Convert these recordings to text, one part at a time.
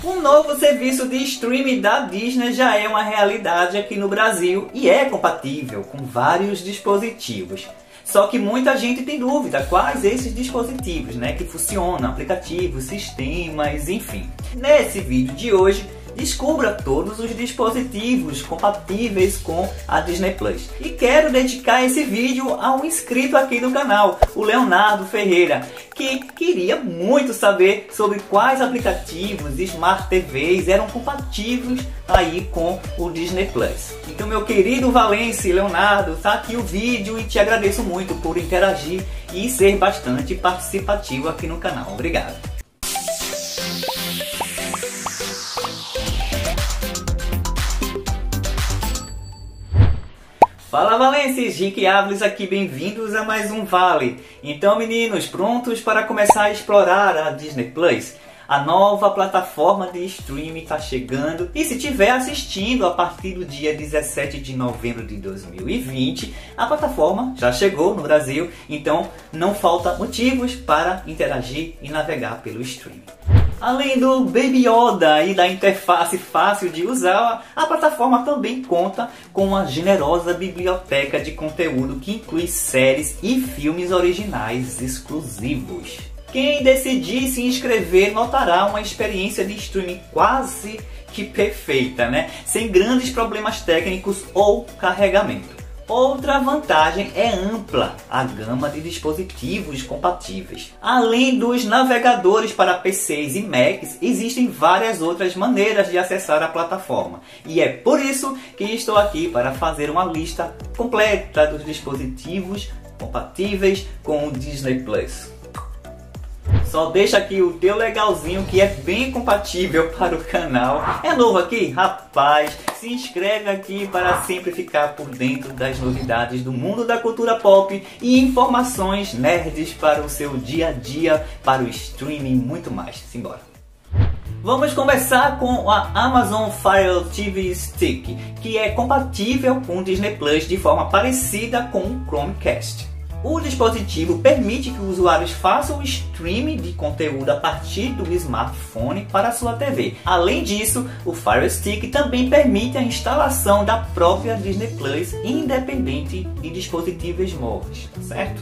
Um novo serviço de streaming da Disney já é uma realidade aqui no Brasil e é compatível com vários dispositivos. Só que muita gente tem dúvida quais esses dispositivos, que funcionam, aplicativos, sistemas, enfim. Nesse vídeo de hoje, descubra todos os dispositivos compatíveis com a Disney Plus. E quero dedicar esse vídeo a um inscrito aqui do canal, o Leonardo Ferreira, que queria muito saber sobre quais aplicativos e Smart TVs eram compatíveis aí com o Disney Plus. Então, meu querido Valence, Leonardo, tá aqui o vídeo e te agradeço muito por interagir e ser bastante participativo aqui no canal. Obrigado. Fala Valences, Rick Áviles aqui, bem-vindos a mais um Vale. Então meninos, prontos para começar a explorar a Disney Plus? A nova plataforma de streaming está chegando e se estiver assistindo a partir do dia 17 de novembro de 2020, a plataforma já chegou no Brasil, então não falta motivos para interagir e navegar pelo streaming. Além do Baby Yoda e da interface fácil de usar, a plataforma também conta com uma generosa biblioteca de conteúdo que inclui séries e filmes originais exclusivos. Quem decidir se inscrever notará uma experiência de streaming quase que perfeita, sem grandes problemas técnicos ou carregamento. Outra vantagem é ampla a gama de dispositivos compatíveis. Além dos navegadores para PCs e Macs, existem várias outras maneiras de acessar a plataforma. E é por isso que estou aqui para fazer uma lista completa dos dispositivos compatíveis com o Disney Plus. Só deixa aqui o teu legalzinho que é bem compatível para o canal. É novo aqui? Rapaz, se inscreve aqui para sempre ficar por dentro das novidades do mundo da cultura pop e informações nerds para o seu dia a dia, para o streaming e muito mais. Simbora! Vamos começar com a Amazon Fire TV Stick, que é compatível com o Disney Plus de forma parecida com o Chromecast. O dispositivo permite que os usuários façam o streaming de conteúdo a partir do smartphone para a sua TV. Além disso, o Fire Stick também permite a instalação da própria Disney Plus, independente de dispositivos móveis, certo?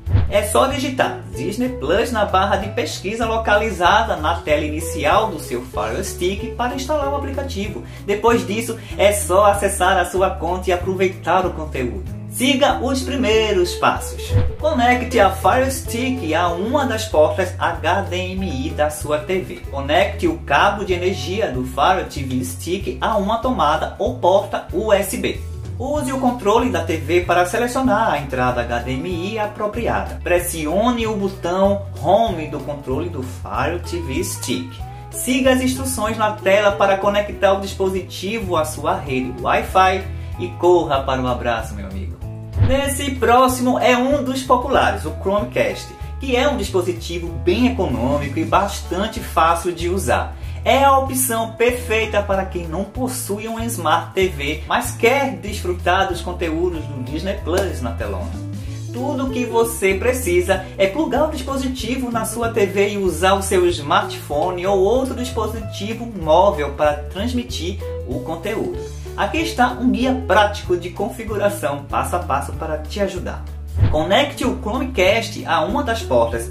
É só digitar Disney Plus na barra de pesquisa localizada na tela inicial do seu Fire Stick para instalar o aplicativo. Depois disso, é só acessar a sua conta e aproveitar o conteúdo. Siga os primeiros passos. Conecte a Fire Stick a uma das portas HDMI da sua TV. Conecte o cabo de energia do Fire TV Stick a uma tomada ou porta USB. Use o controle da TV para selecionar a entrada HDMI apropriada. Pressione o botão Home do controle do Fire TV Stick. Siga as instruções na tela para conectar o dispositivo à sua rede Wi-Fi e corra para o abraço, meu amigo. Nesse próximo é um dos populares, o Chromecast, que é um dispositivo bem econômico e bastante fácil de usar. É a opção perfeita para quem não possui um Smart TV, mas quer desfrutar dos conteúdos do Disney Plus na telona. Tudo o que você precisa é plugar o dispositivo na sua TV e usar o seu smartphone ou outro dispositivo móvel para transmitir o conteúdo. Aqui está um guia prático de configuração passo a passo para te ajudar. Conecte o Chromecast a uma das portas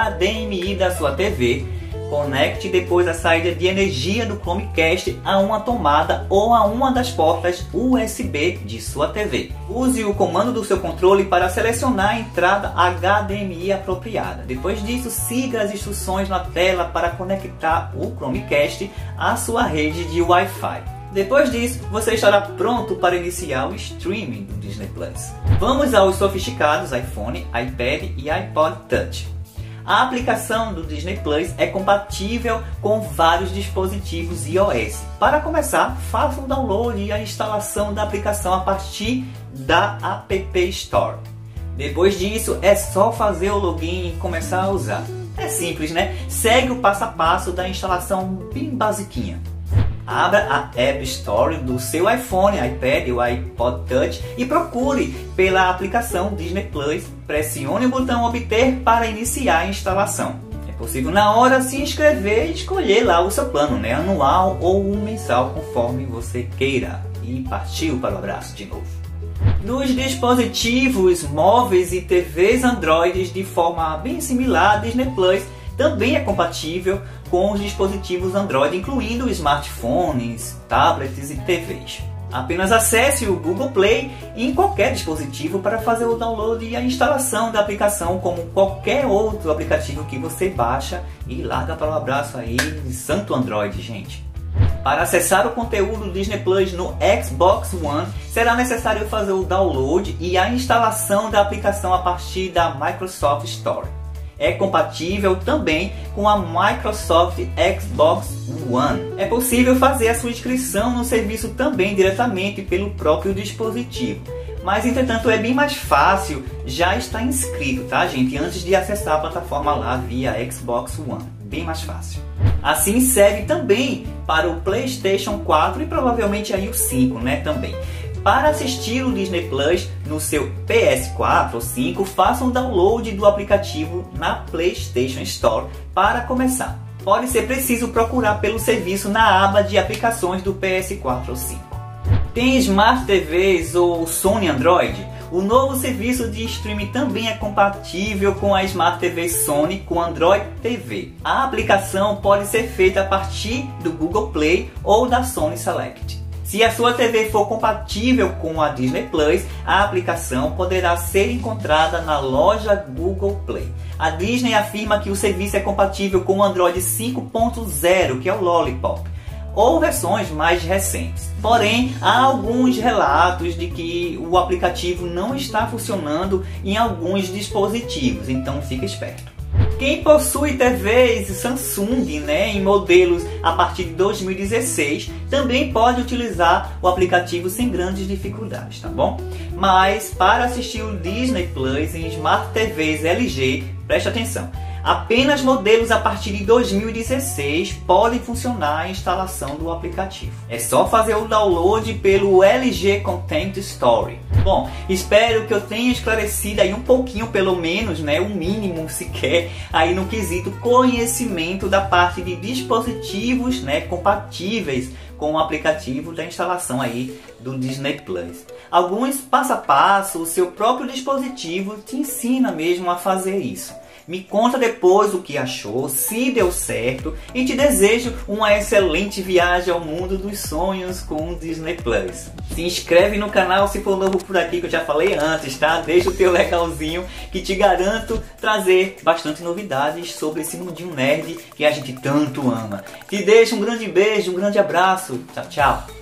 HDMI da sua TV. Conecte depois a saída de energia do Chromecast a uma tomada ou a uma das portas USB de sua TV. Use o comando do seu controle para selecionar a entrada HDMI apropriada. Depois disso, siga as instruções na tela para conectar o Chromecast à sua rede de Wi-Fi. Depois disso, você estará pronto para iniciar o streaming do Disney Plus. Vamos aos sofisticados iPhone, iPad e iPod Touch. A aplicação do Disney Plus é compatível com vários dispositivos iOS. Para começar, faça o download e a instalação da aplicação a partir da App Store. Depois disso, é só fazer o login e começar a usar. É simples, Segue o passo a passo da instalação bem basiquinha. Abra a App Store do seu iPhone, iPad ou iPod Touch e procure pela aplicação Disney Plus. Pressione o botão Obter para iniciar a instalação. possível na hora se inscrever e escolher lá o seu plano, né? Anual ou mensal, conforme você queira. E partiu para o abraço de novo. Nos dispositivos móveis e TVs Android, de forma bem similar, a Disney Plus também é compatível com os dispositivos Android, incluindo smartphones, tablets e TVs. Apenas acesse o Google Play em qualquer dispositivo para fazer o download e a instalação da aplicação, como qualquer outro aplicativo que você baixa, e larga para o abraço aí, santo Android, gente. Para acessar o conteúdo do Disney Plus no Xbox One, será necessário fazer o download e a instalação da aplicação a partir da Microsoft Store. É compatível também com a Microsoft Xbox One. É possível fazer a sua inscrição no serviço também diretamente pelo próprio dispositivo. Mas, entretanto, é bem mais fácil já estar inscrito, tá, gente? Antes de acessar a plataforma lá via Xbox One. Bem mais fácil. Assim serve também para o PlayStation 4 e provavelmente aí o 5, né, também. Para assistir o Disney Plus no seu PS4 ou 5, faça um download do aplicativo na PlayStation Store para começar. Pode ser preciso procurar pelo serviço na aba de aplicações do PS4 ou 5. Tem Smart TVs ou Sony Android? O novo serviço de streaming também é compatível com a Smart TV Sony com Android TV. A aplicação pode ser feita a partir do Google Play ou da Sony Select. Se a sua TV for compatível com a Disney Plus, a aplicação poderá ser encontrada na loja Google Play. A Disney afirma que o serviço é compatível com o Android 5.0, que é o Lollipop, ou versões mais recentes. Porém, há alguns relatos de que o aplicativo não está funcionando em alguns dispositivos, então fica esperto. Quem possui TVs Samsung, né, em modelos a partir de 2016, também pode utilizar o aplicativo sem grandes dificuldades, tá bom? Mas para assistir o Disney Plus em Smart TVs LG, preste atenção, apenas modelos a partir de 2016 podem funcionar a instalação do aplicativo. É só fazer o download pelo LG Content Store. Bom, espero que eu tenha esclarecido aí um pouquinho, pelo menos, né, o mínimo sequer, aí no quesito conhecimento da parte de dispositivos, né, compatíveis com o aplicativo da instalação aí do Disney Plus. Alguns passo a passo, o seu próprio dispositivo te ensina mesmo a fazer isso. Me conta depois o que achou, se deu certo, e te desejo uma excelente viagem ao mundo dos sonhos com o Disney Plus. Se inscreve no canal se for novo por aqui, que eu já falei antes, tá? Deixa o teu legalzinho, que te garanto trazer bastante novidades sobre esse mundinho nerd que a gente tanto ama. Te deixo um grande beijo, um grande abraço. Tchau, tchau.